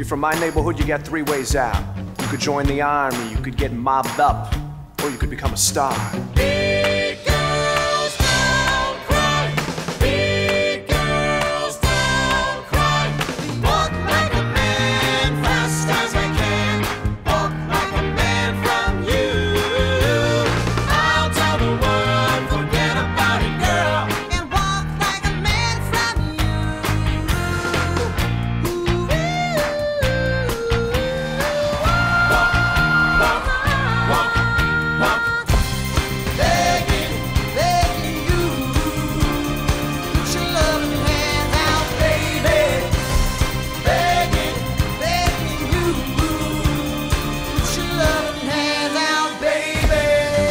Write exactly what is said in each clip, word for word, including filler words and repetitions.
you're from my neighborhood, you got three ways out. You could join the army, you could get mobbed up, or you could become a star. Big girls don't cry. Big girls don't cry. Walk like a man, fast as I can. Walk like a man from you. I'll tell the world, forget about it, girl. And walk like a man from you. Ooh, walk, walk, walk, walk. Begging, begging you. Put your loving hands out, baby. Begging, begging you. Put your loving hands out, baby.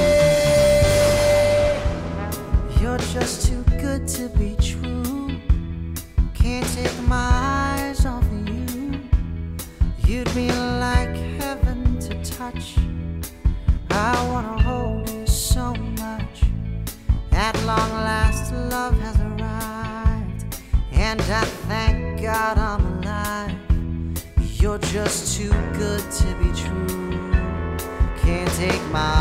You're just too good to be true. Can't take my eyes off of you. You'd be like heaven to touch. I wanna hold you so much. At long last, love has arrived, and I thank God I'm alive. You're just too good to be true. Can't take my